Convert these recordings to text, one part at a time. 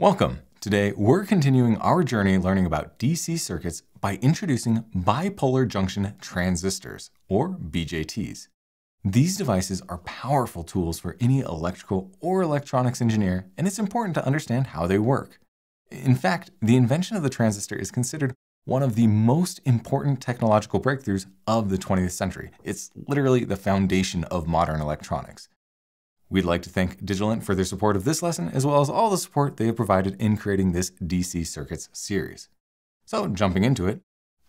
Welcome! Today, we're continuing our journey learning about DC circuits by introducing bipolar junction transistors, or BJTs. These devices are powerful tools for any electrical or electronics engineer, and it's important to understand how they work. In fact, the invention of the transistor is considered one of the most important technological breakthroughs of the 20th century. It's literally the foundation of modern electronics. We'd like to thank Digilent for their support of this lesson, as well as all the support they have provided in creating this DC Circuits series. So jumping into it,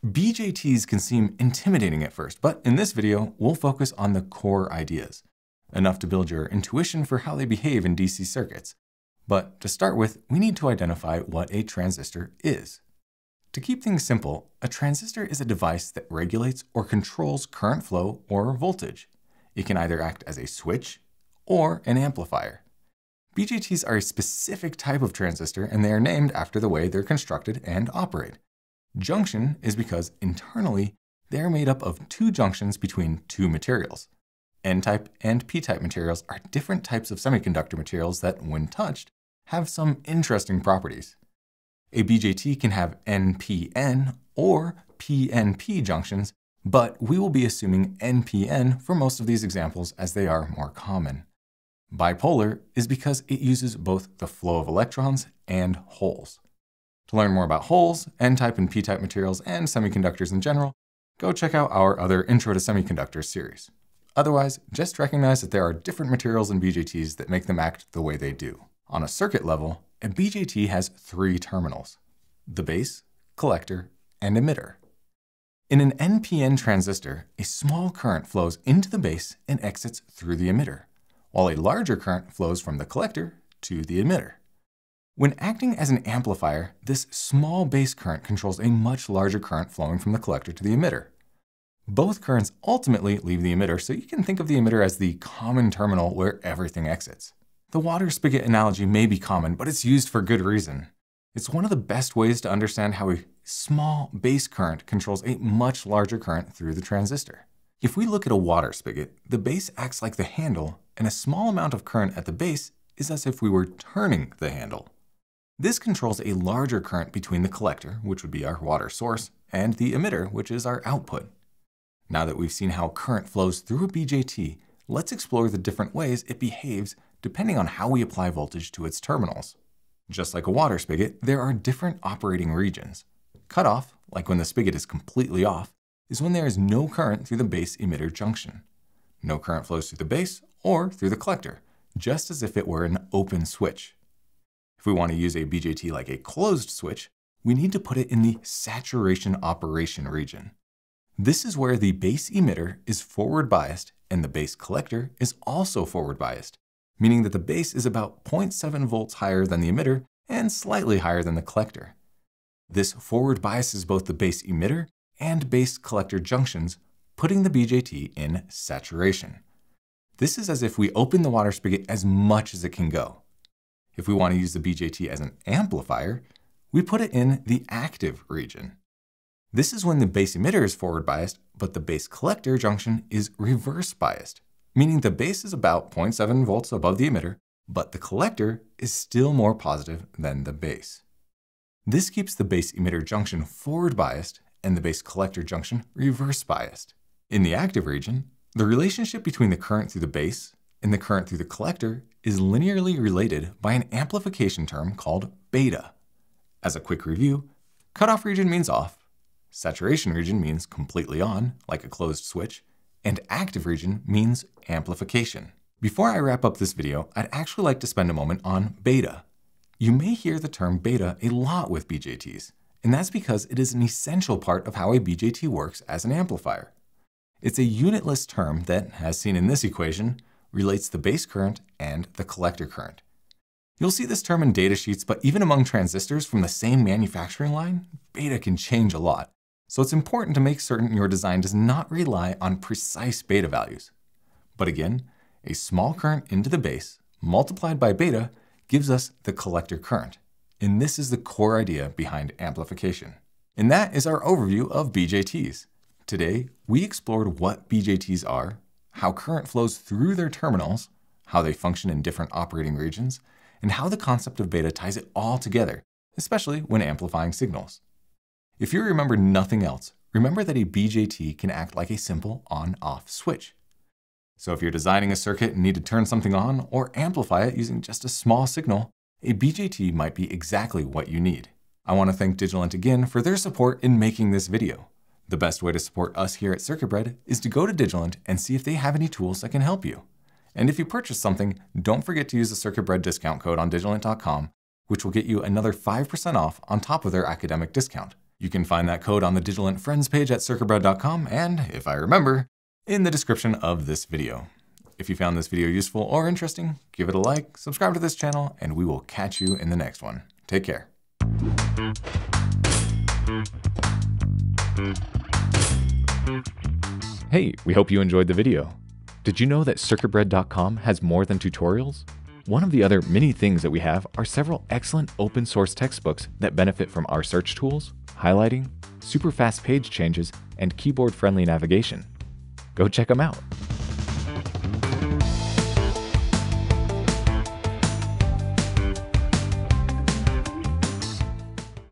BJTs can seem intimidating at first, but in this video, we'll focus on the core ideas, enough to build your intuition for how they behave in DC circuits. But to start with, we need to identify what a transistor is. To keep things simple, a transistor is a device that regulates or controls current flow or voltage. It can either act as a switch or an amplifier. BJTs are a specific type of transistor, and they are named after the way they're constructed and operate. Junction is because internally, they are made up of two junctions between two materials. N-type and P-type materials are different types of semiconductor materials that, when touched, have some interesting properties. A BJT can have NPN or PNP junctions, but we will be assuming NPN for most of these examples as they are more common. Bipolar is because it uses both the flow of electrons and holes. To learn more about holes, N-type and P-type materials, and semiconductors in general, go check out our other Intro to Semiconductors series. Otherwise, just recognize that there are different materials in BJTs that make them act the way they do. On a circuit level, a BJT has three terminals: the base, collector, and emitter. In an NPN transistor, a small current flows into the base and exits through the emitter, while a larger current flows from the collector to the emitter. When acting as an amplifier, this small base current controls a much larger current flowing from the collector to the emitter. Both currents ultimately leave the emitter, so you can think of the emitter as the common terminal where everything exits. The water spigot analogy may be common, but it's used for good reason. It's one of the best ways to understand how a small base current controls a much larger current through the transistor. If we look at a water spigot, the base acts like the handle, and a small amount of current at the base is as if we were turning the handle. This controls a larger current between the collector, which would be our water source, and the emitter, which is our output. Now that we've seen how current flows through a BJT, let's explore the different ways it behaves depending on how we apply voltage to its terminals. Just like a water spigot, there are different operating regions. Cutoff, like when the spigot is completely off, is when there is no current through the base emitter junction. No current flows through the base or through the collector, just as if it were an open switch. If we want to use a BJT like a closed switch, we need to put it in the saturation operation region. This is where the base emitter is forward biased and the base collector is also forward biased, meaning that the base is about 0.7 volts higher than the emitter and slightly higher than the collector. This forward biases both the base emitter and base collector junctions, putting the BJT in saturation. This is as if we open the water spigot as much as it can go. If we want to use the BJT as an amplifier, we put it in the active region. This is when the base emitter is forward biased, but the base collector junction is reverse biased, meaning the base is about 0.7 volts above the emitter, but the collector is still more positive than the base. This keeps the base emitter junction forward biased and the base collector junction reverse biased. In the active region, the relationship between the current through the base and the current through the collector is linearly related by an amplification term called beta. As a quick review, cutoff region means off, saturation region means completely on, like a closed switch, and active region means amplification. Before I wrap up this video, I'd actually like to spend a moment on beta. You may hear the term beta a lot with BJTs, and that's because it is an essential part of how a BJT works as an amplifier. It's a unitless term that, as seen in this equation, relates the base current and the collector current. You'll see this term in datasheets, but even among transistors from the same manufacturing line, beta can change a lot. So it's important to make certain your design does not rely on precise beta values. But again, a small current into the base multiplied by beta gives us the collector current. And this is the core idea behind amplification. And that is our overview of BJTs. Today, we explored what BJTs are, how current flows through their terminals, how they function in different operating regions, and how the concept of beta ties it all together, especially when amplifying signals. If you remember nothing else, remember that a BJT can act like a simple on-off switch. So if you're designing a circuit and need to turn something on or amplify it using just a small signal, a BJT might be exactly what you need. I want to thank Digilent again for their support in making this video. The best way to support us here at CircuitBread is to go to Digilent and see if they have any tools that can help you. And if you purchase something, don't forget to use the CircuitBread discount code on digilent.com, which will get you another 5% off on top of their academic discount. You can find that code on the Digilent Friends page at circuitbread.com and, if I remember, in the description of this video. If you found this video useful or interesting, give it a like, subscribe to this channel, and we will catch you in the next one. Take care. Hey, we hope you enjoyed the video. Did you know that CircuitBread.com has more than tutorials? One of the other many things that we have are several excellent open source textbooks that benefit from our search tools, highlighting, super fast page changes, and keyboard-friendly navigation. Go check them out.